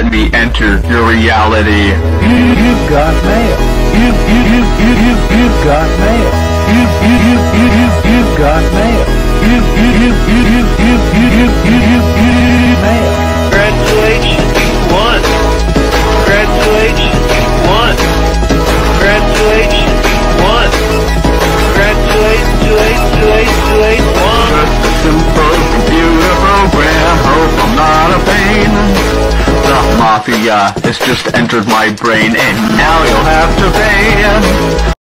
let me enter your reality. You've got mail. You've got mail. You've got mail. Mail. Congratulations, you won. Congratulations, you won. Congratulations, you won. Congratulations, won. Just a simple computer program. Hope I'm not a pain. The mafia has just entered my brain, and now you'll have to pay.